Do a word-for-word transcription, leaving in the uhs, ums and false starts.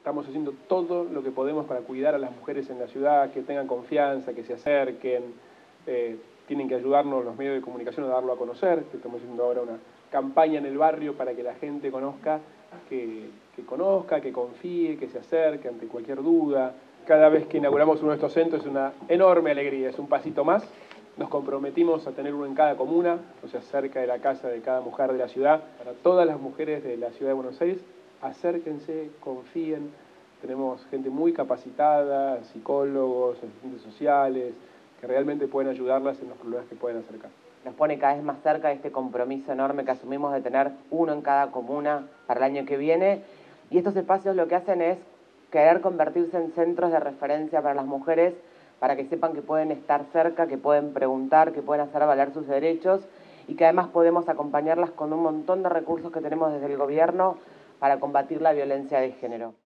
estamos haciendo todo lo que podemos para cuidar a las mujeres en la ciudad, que tengan confianza, que se acerquen, eh, tienen que ayudarnos los medios de comunicación a darlo a conocer, que estamos haciendo ahora una campaña en el barrio para que la gente conozca, que, que conozca, que confíe, que se acerque ante cualquier duda. Cada vez que inauguramos uno de estos centros es una enorme alegría, es un pasito más. Nos comprometimos a tener uno en cada comuna, o sea, cerca de la casa de cada mujer de la ciudad. Para todas las mujeres de la ciudad de Buenos Aires, acérquense, confíen. Tenemos gente muy capacitada, psicólogos, asistentes sociales, que realmente pueden ayudarlas en los problemas que pueden acercar. Nos pone cada vez más cerca de este compromiso enorme que asumimos de tener uno en cada comuna para el año que viene. Y estos espacios lo que hacen es querer convertirse en centros de referencia para las mujeres, para que sepan que pueden estar cerca, que pueden preguntar, que pueden hacer valer sus derechos y que además podemos acompañarlas con un montón de recursos que tenemos desde el gobierno para combatir la violencia de género.